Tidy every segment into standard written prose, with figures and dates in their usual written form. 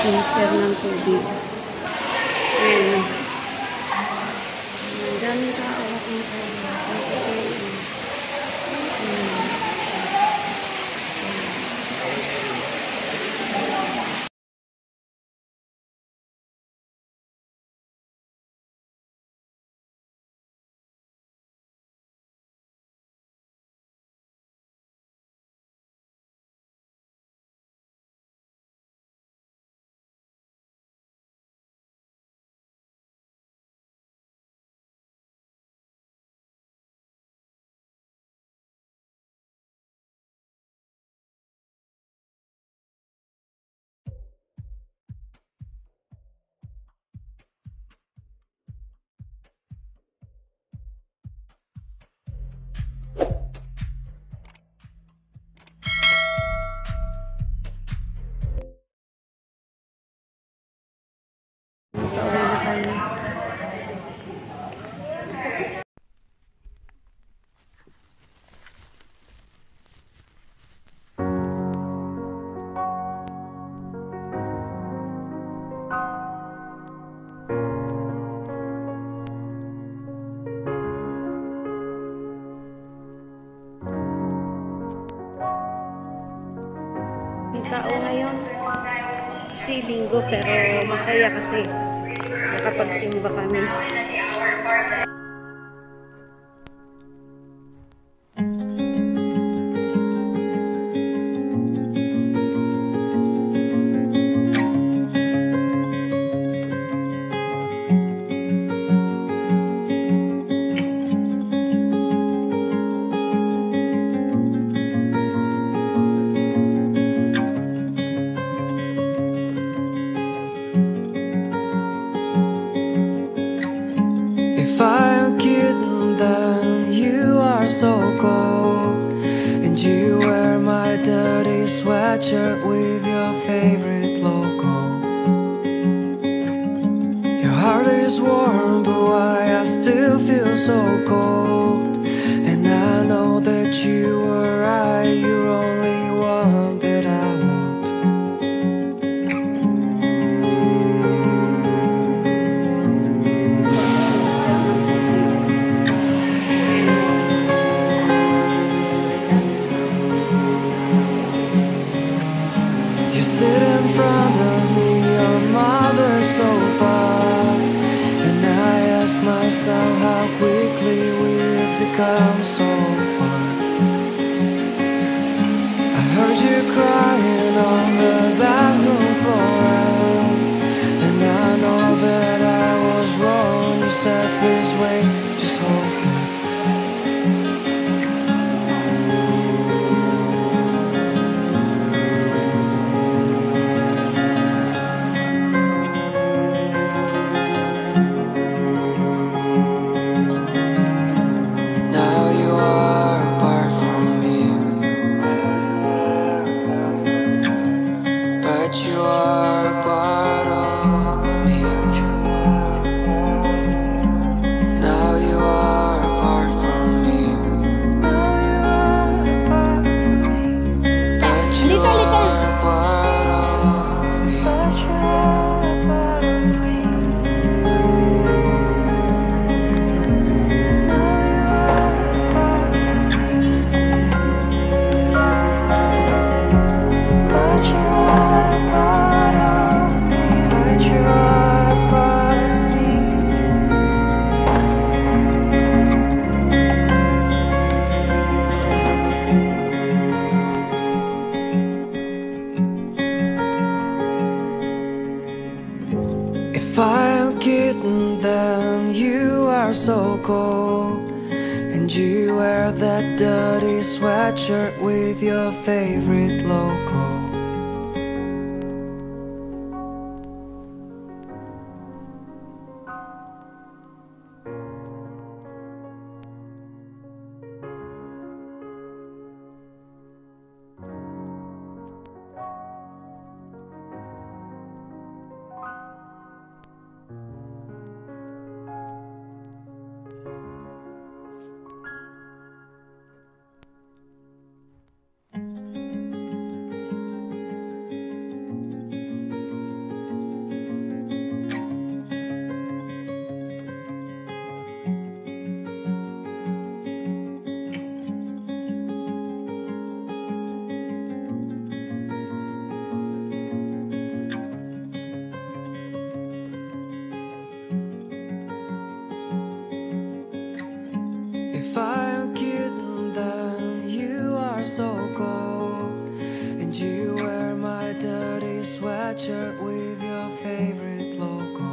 Pincher ng tubig. Ayan. Ang daming tao akong tao ngayon. Si linggo pero masaya kasi nakapagsimba kami. If I'm kidding, then you are so cold, and you wear my dirty sweatshirt with your favorite logo. Your heart is warm, but why I still feel so cold? And I know that you were right, you're only one that I want. Sit in front of me on mother's sofa, and I ask myself how quickly we've become so far. I heard you crying on the bathroom floor, and I know that I was wrong. You said, please wait, just hold tight. You are a part of me. Now you are apart from me. But you are a part of me. If I'm kidding, then you are so cold, and you wear that dirty sweatshirt with your favorite logo. sweatshirt with your favorite logo.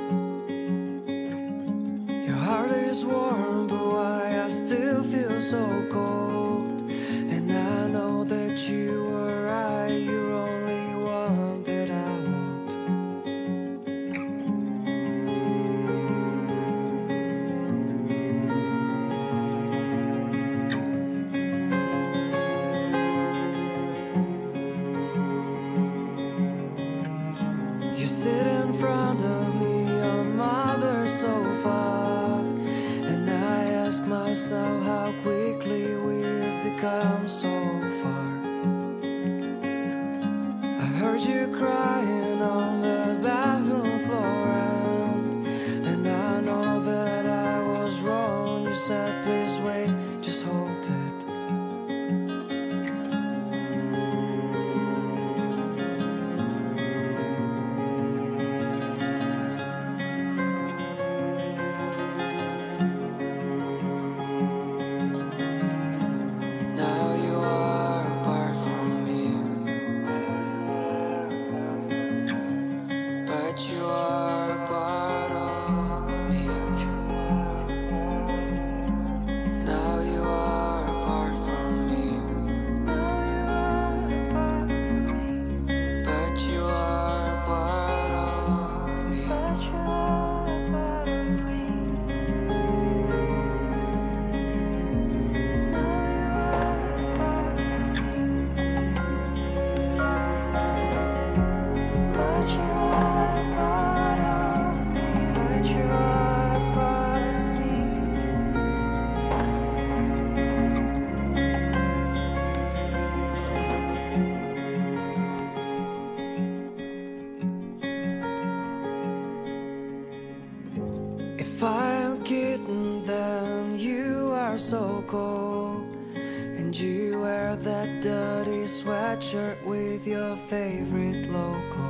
Your heart is warm, but why I still feel so cold. And I know that you were right, you're only one that I want. You sit in front of me on mother's sofa, and I ask myself how quickly we've become so far. I heard you crying on the bathroom floor, and I know that I was wrong. You said, please wait, just hold it. You are a part of me. Now you are apart from me. But you are a part of me. If I'm kidding, then you are so cold, and you wear that dirty sweatshirt with your favorite logo.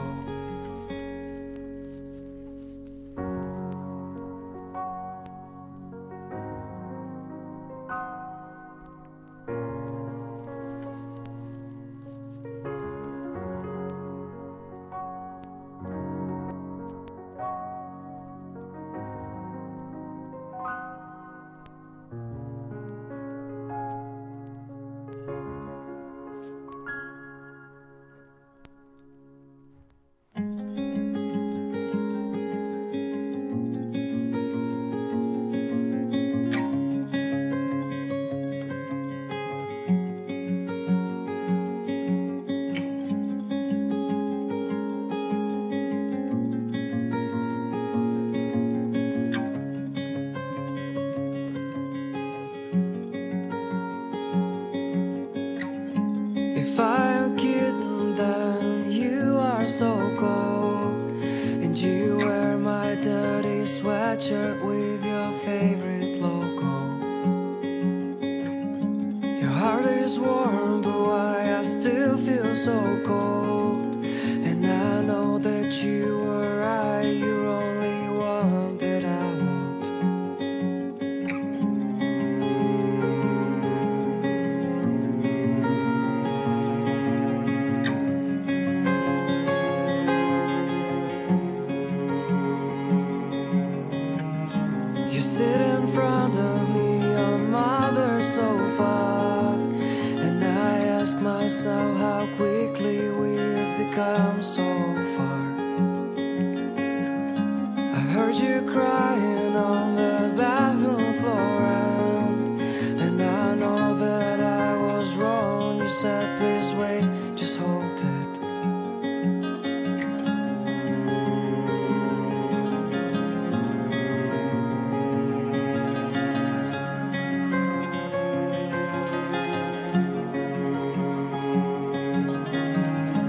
If I'm kidding, then you are so cold, and you wear my dirty sweatshirt with your favorite logo. Your heart is warm, but why I still feel so cold. And I know that you were right, you're only one that I want. You sit in front of me on mother's sofa, and I ask myself how quickly we've become so far. I heard you crying on the bathroom floor, and I know that I was wrong. You said, please wait, just hold it.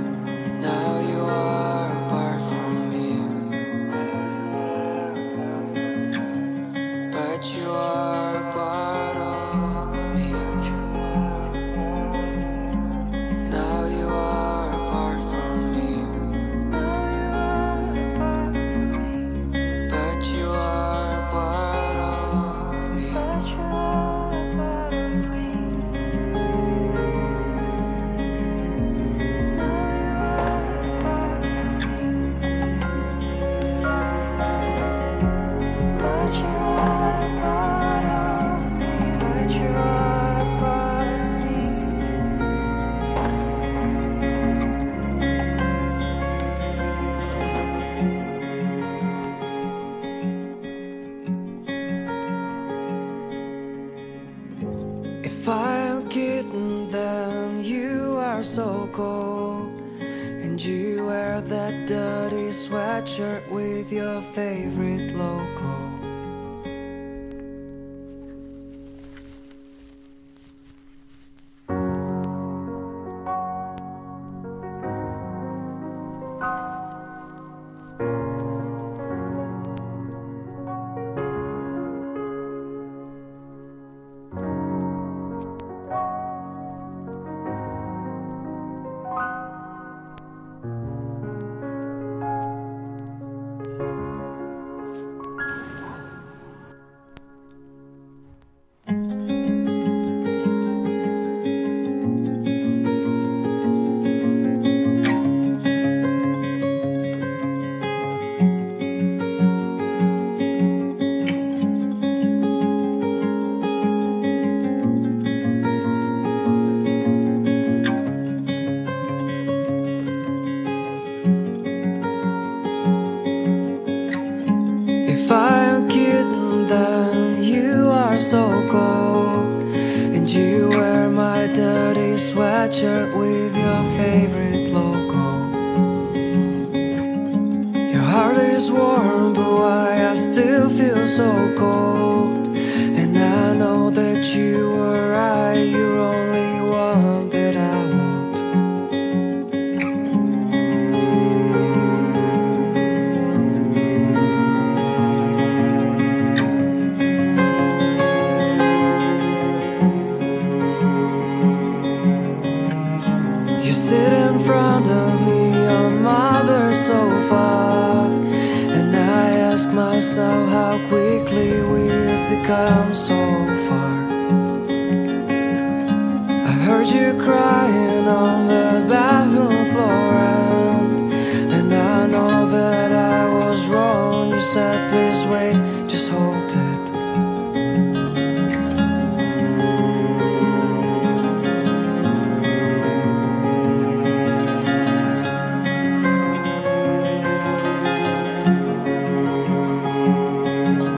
Now you are apart from me. sweatshirt with your favorite logo. If I'm kidding, then you are so cold, and you wear my dirty sweatshirt with your favorite logo. Your heart is warm, but why I still feel so cold? And I know that you were right, you're only one that I want. You sit in front of me on my other sofa, and I ask myself how quickly we've become so far. I heard you cry